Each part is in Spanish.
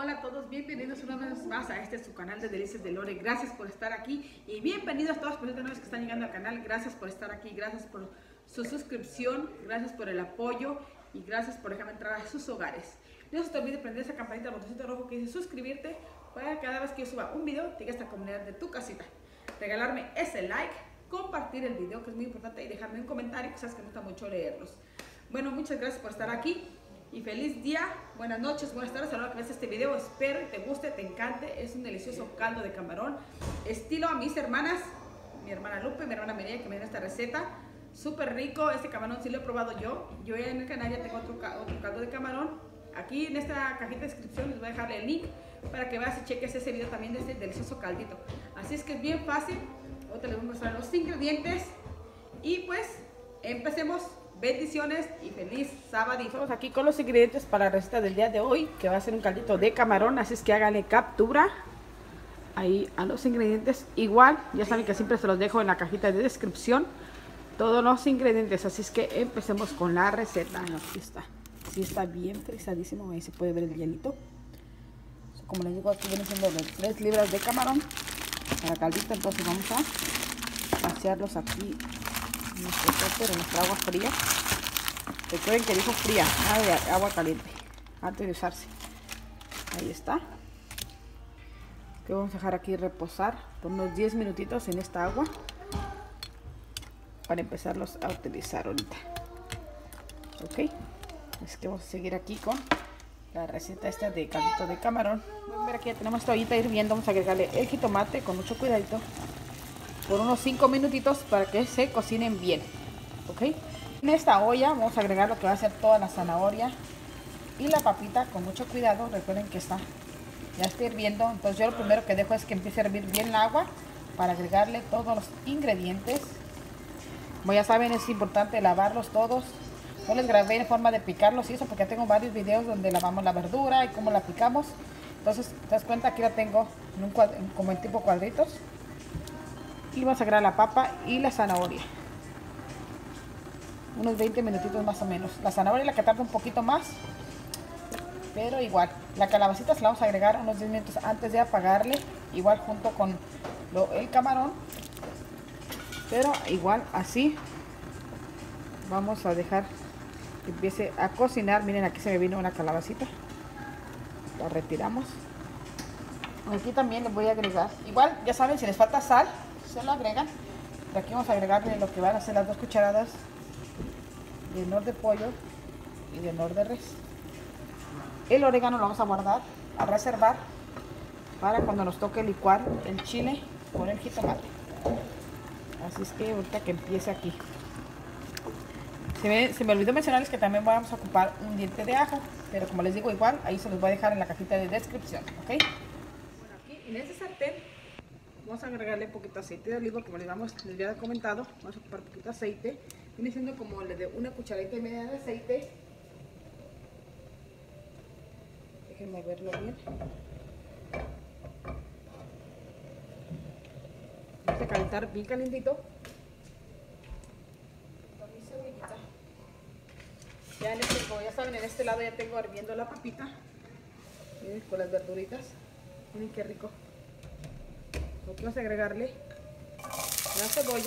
Hola a todos, bienvenidos una vez más a su canal de Delicias de Lore. Gracias por estar aquí y bienvenidos a todas las personas nuevas que están llegando al canal. Gracias por estar aquí, gracias por su suscripción, gracias por el apoyo y gracias por dejarme entrar a sus hogares. No se te olvide prender esa campanita, el botoncito rojo que dice suscribirte para que cada vez que yo suba un video llegue a esta comunidad de tu casita. Regalarme ese like, compartir el video que es muy importante y dejarme un comentario que sabes que me gusta mucho leerlos. Bueno, muchas gracias por estar aquí. Y feliz día, buenas noches, buenas tardes a la hora que ves este video. Espero y te guste, te encante. Es un delicioso caldo de camarón estilo a mis hermanas, mi hermana Lupe, mi hermana Mireya, que me dio esta receta. Súper rico, este camarón sí lo he probado yo. Yo en el canal ya tengo otro caldo de camarón. Aquí en esta cajita de descripción les voy a dejar el link para que veas y cheques ese video también de este delicioso caldito. Así es que es bien fácil. Ahorita les voy a mostrar los ingredientes y pues empecemos. Bendiciones y feliz sábado. Estamos aquí con los ingredientes para la receta del día de hoy, que va a ser un caldito de camarón, así es que háganle captura ahí a los ingredientes. Igual, ya saben que siempre se los dejo en la cajita de descripción, todos los ingredientes, así es que empecemos con la receta. Aquí está, sí está bien frisadísimo, ahí se puede ver el hielito. Como les digo, aquí vienen siendo 3 libras de camarón para caldito, entonces vamos a vaciarlos aquí en nuestra agua fría. Recuerden que dijo fría, nada de agua caliente antes de usarse. Ahí está. Que vamos a dejar aquí reposar por unos 10 minutitos en esta agua para empezarlos a utilizar ahorita. Ok, es que vamos a seguir aquí con la receta esta de caldito de camarón. Pueden ver aquí ya tenemos esta ollita hirviendo. Vamos a agregarle el jitomate con mucho cuidadito por unos 5 minutitos para que se cocinen bien. Ok, en esta olla vamos a agregar lo que va a ser toda la zanahoria y la papita con mucho cuidado. Recuerden que ya está hirviendo, entonces yo lo primero que dejo es que empiece a hervir bien el agua para agregarle todos los ingredientes. Como ya saben, es importante lavarlos todos. Yo les grabé en forma de picarlos y eso porque tengo varios videos donde lavamos la verdura y cómo la picamos. Entonces te das cuenta, aquí la tengo como en tipo cuadritos. Y vamos a agregar la papa y la zanahoria. Unos 20 minutitos más o menos. La zanahoria la que tarda un poquito más, pero igual. La calabacita se la vamos a agregar unos 10 minutos antes de apagarle, igual junto con el camarón. Pero igual así vamos a dejar que empiece a cocinar. Miren, aquí se me vino una calabacita. La retiramos. Aquí también les voy a agregar, igual ya saben, si les falta sal se lo agregan. Pero aquí vamos a agregarle lo que van a ser las 2 cucharadas de nor de pollo y de nor de res. El orégano lo vamos a guardar, a reservar para cuando nos toque licuar el chile con el jitomate. Así es que ahorita que empiece aquí. Se me olvidó mencionarles que también vamos a ocupar un diente de ajo, pero como les digo, igual ahí se los voy a dejar en la cajita de descripción. ¿Ok? Bueno, aquí en este sartén vamos a agregarle un poquito de aceite de oliva, como les había comentado. Vamos a ocupar un poquito de aceite. Viene siendo como de una cucharadita y media de aceite. Déjenme verlo bien. Vamos a calentar bien calentito. Con mi cebollita. Como ya saben, en este lado ya tengo hirviendo la papita. Miren, con las verduritas. Miren qué rico. Aquí vamos a agregarle la cebolla.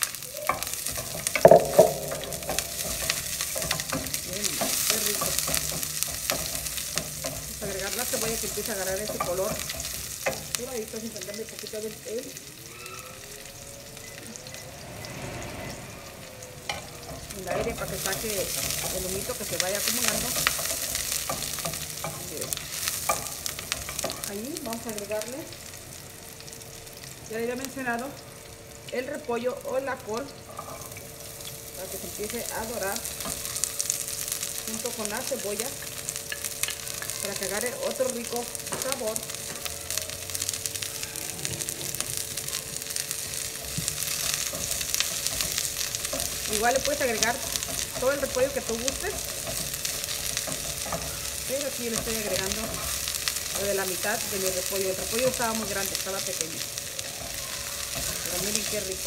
Miren, qué rico. Vamos a agregar la cebolla que empieza a agarrar ese color doradito, sin prender un poquito el aire para que saque el humito que se vaya acumulando. Ahí vamos a agregarle, ya le había mencionado, el repollo o la col para que se empiece a dorar junto con la cebolla para que agarre otro rico sabor. Igual le puedes agregar todo el repollo que tú gustes, pero aquí le estoy agregando lo de la mitad de mi repollo. El repollo estaba muy grande, estaba pequeño, pero miren qué rico.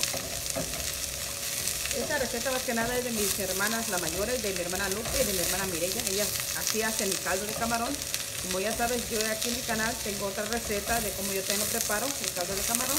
Esta receta más que nada es de mis hermanas, la mayores, de mi hermana Lupe y de mi hermana Mireya. Ellas así hacen el caldo de camarón Como ya sabes, yo aquí en mi canal tengo otra receta de cómo yo preparo el caldo de camarón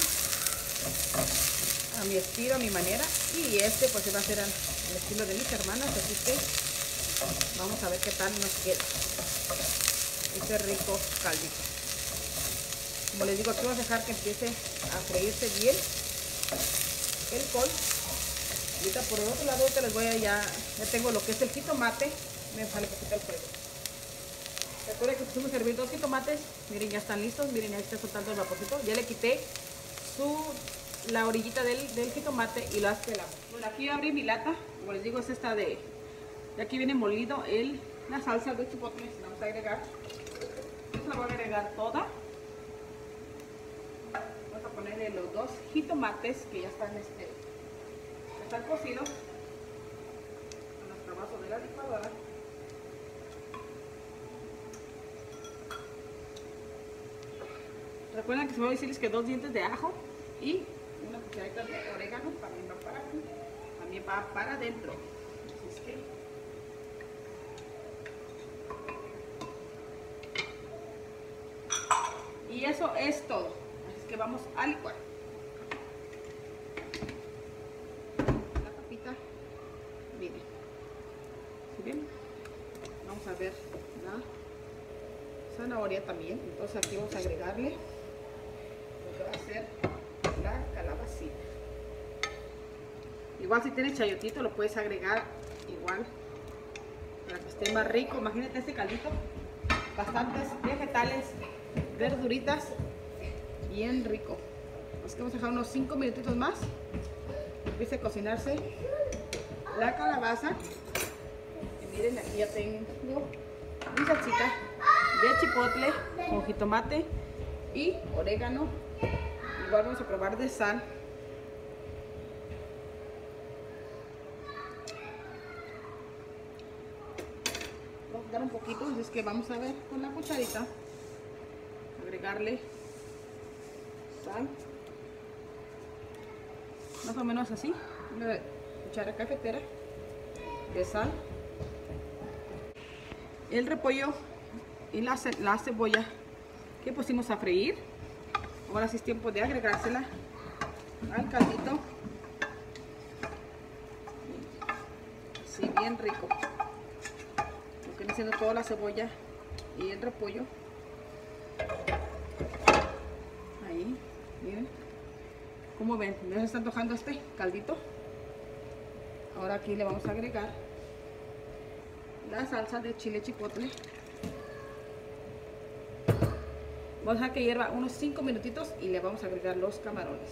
a mi estilo, a mi manera, y este pues va a ser al estilo de mis hermanas, así que vamos a ver qué tal nos queda este rico caldito. Como les digo, aquí vamos a dejar que empiece a freírse bien el col. Ahorita por el otro lado te les voy a ya tengo lo que es el jitomate, me sale poquito el fuego. Recuerden que pusimos a hervir 2 jitomates, miren ya están listos, miren ya está soltando el vaporcito, ya le quité la orillita del jitomate y las pelamos. Bueno, aquí abrí mi lata, como les digo es esta de aquí viene molido la salsa de chipotle, la vamos a agregar, yo la voy a agregar toda. Vamos a ponerle los 2 jitomates que ya están cocidos en nuestro vaso de la licuadora. Recuerden que se me va a decirles que 2 dientes de ajo y una cucharadita de orégano también va para adentro. Así es que y eso es todo. Así es que vamos a licuar. La papita, miren, ¿sí ven? Vamos a ver la zanahoria también. Entonces aquí vamos a agregarle lo que va a ser la calabacita. Igual si tienes chayotito lo puedes agregar igual para que esté más rico. Imagínate este caldito, bastantes vegetales, verduritas, bien rico. Así que vamos a dejar unos 5 minutitos más, empiece a cocinarse la calabaza. Y miren, aquí ya tengo mi salsita de chipotle con jitomate y orégano. Igual vamos a probar de sal. Vamos a dar un poquito, así es que vamos a ver con la cucharita, agregarle sal, más o menos así, una cuchara cafetera de sal. El repollo y la cebolla que pusimos a freír, ahora sí es tiempo de agregársela al caldito, así bien rico, lo que viene siendo toda la cebolla y el repollo. Ahí, miren, como ven, ya se está antojando este caldito. Ahora aquí le vamos a agregar la salsa de chile chipotle. Vamos a dejar que hierva unos 5 minutitos y le vamos a agregar los camarones.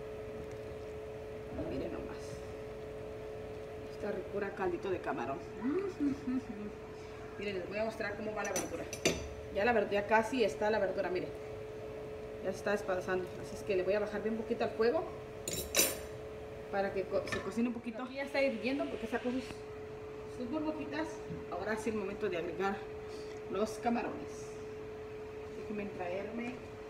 Miren nomás, esta ricura caldito de camarón. Miren, les voy a mostrar cómo va la verdura. Ya la verdura, ya casi está la verdura, miren, ya se está despedazando. Así es que le voy a bajar bien poquito al fuego para que se cocine un poquito. Aquí ya está hirviendo porque sacó sus burbujitas. Ahora sí es el momento de agregar los camarones. Déjenme traerme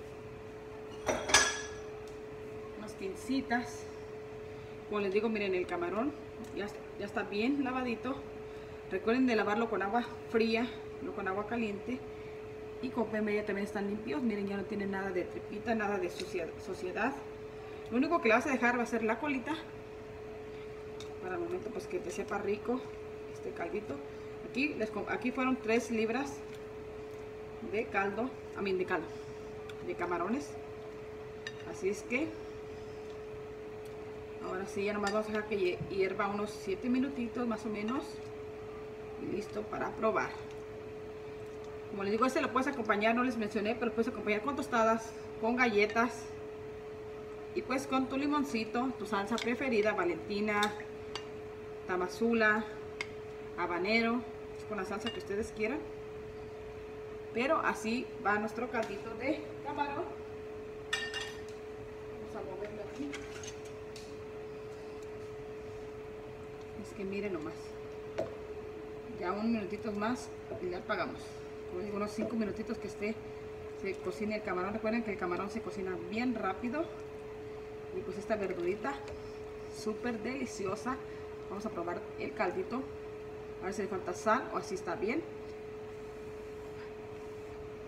unas pincitas. Como les digo, miren, el camarón ya está bien lavadito. Recuerden de lavarlo con agua fría, no con agua caliente. Y con media también están limpios. Miren, ya no tiene nada de tripita, nada de suciedad. Lo único que le vas a dejar va a ser la colita, para el momento pues que te sepa rico este caldito. Aquí fueron 3 libras de caldo, de camarones. Así es que ahora sí ya nomás vamos a dejar que hierva unos 7 minutitos más o menos y listo para probar. Como les digo, este lo puedes acompañar, no les mencioné, pero lo puedes acompañar con tostadas, con galletas y pues con tu limoncito, tu salsa preferida, Valentina, Tamazula, habanero, con la salsa que ustedes quieran. Pero así va nuestro caldito de camarón. Vamos a moverlo aquí. Es que miren nomás, ya unos minutitos más y ya apagamos. Como digo, unos 5 minutitos que se cocine el camarón. Recuerden que el camarón se cocina bien rápido. Y pues esta verdurita súper deliciosa. Vamos a probar el caldito, a ver si le falta sal o así está bien.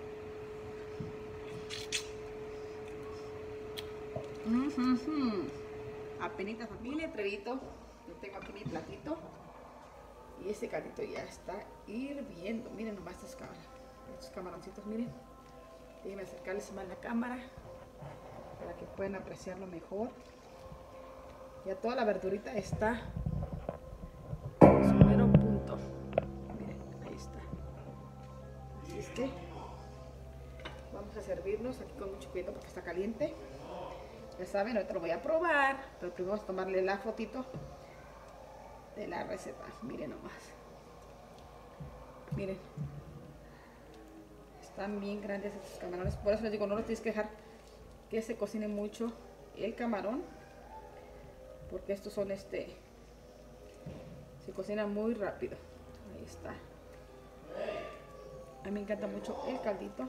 Apenitas mi letrerito. Yo tengo aquí mi platito. Y este caldito ya está hirviendo. Miren nomás estos camaroncitos, miren. Déjenme acercarles más la cámara para que puedan apreciarlo mejor. Ya toda la verdurita está en su mero punto. Miren, ahí está. Así es que vamos a servirnos aquí con mucho cuidado porque está caliente. Ya saben, ahorita lo voy a probar, pero primero vamos a tomarle la fotito de la receta. Miren nomás. Miren. Están bien grandes estos camarones. Por eso les digo, no los tienes que dejar que se cocine mucho el camarón. Porque estos son se cocinan muy rápido. Ahí está. A mí me encanta mucho el caldito.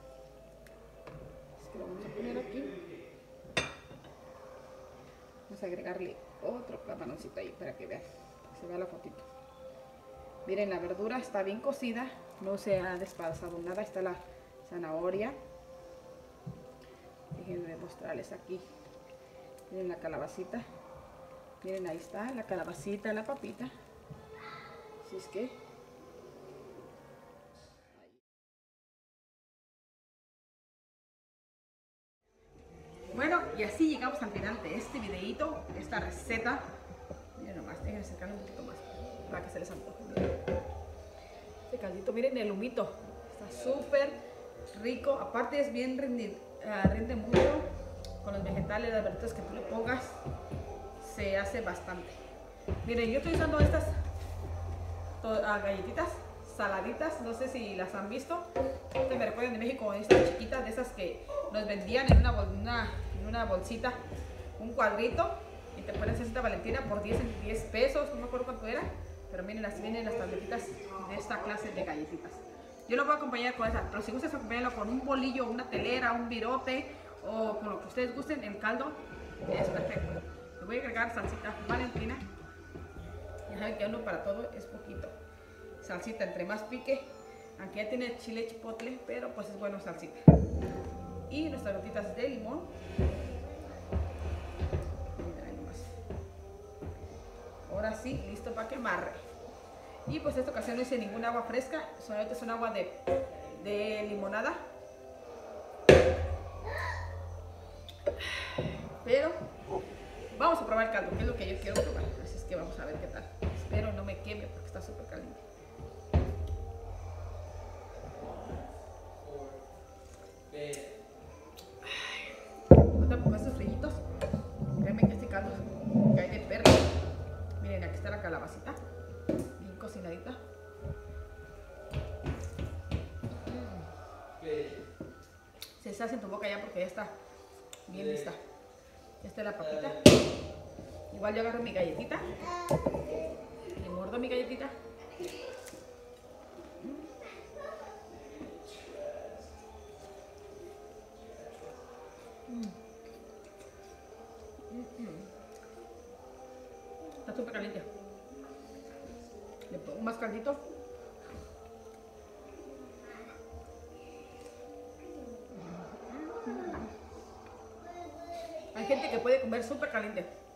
Así que lo vamos a poner aquí. Vamos a agregarle otro camaroncito ahí para que vean. Se vea la fotito. Miren, la verdura está bien cocida, no se ha despedazado nada. Está la zanahoria. Déjenme mostrarles aquí. Miren la calabacita. Miren, ahí está la calabacita, la papita. Así es que bueno, y así llegamos al final de este videito, esta receta. Miren nomás, déjenme acercarlo un poquito más para que se les antoje. Miren. Este caldito, miren el humito, está súper rico. Aparte es bien rinde mucho con los vegetales, las verduras que tú le pongas, se hace bastante. Miren, yo estoy usando estas galletitas saladitas, no sé si las han visto. Me recuerdan de México, estas chiquitas, de esas que nos vendían en una bolsita, un cuadrito, y te pones esta Valentina por 10 pesos, no me acuerdo cuánto era, pero miren, vienen las tabletitas de esta clase de galletitas. Yo lo voy a acompañar con esa, pero si gustas acompañarlo con un bolillo, una telera, un virote, o con lo que ustedes gusten, el caldo es perfecto. Le voy a agregar salsita Valentina. Ya saben que uno para todo es poquito. Salsita, entre más pique, aunque ya tiene chile chipotle, pero pues es bueno salsita. Y nuestras gotitas de limón. Ahora sí, listo para que amarre. Y pues esta ocasión no hice ninguna agua fresca, solamente es un agua de limonada. Pero vamos a probar el caldo, que es lo que yo quiero probar. Así es que vamos a ver qué tal. Espero no me queme porque está súper caliente. Ahorita con estos frillitos, créanme que este caldo cae de perro. Miren, aquí está la calabacita, bien cocinadita. Se deshace en tu boca ya porque ya está bien lista. Ya está la papita. Igual yo agarro mi galletita, le muerdo mi galletita. Está súper caliente. Le pongo más caldito. Hay gente que puede comer súper caliente.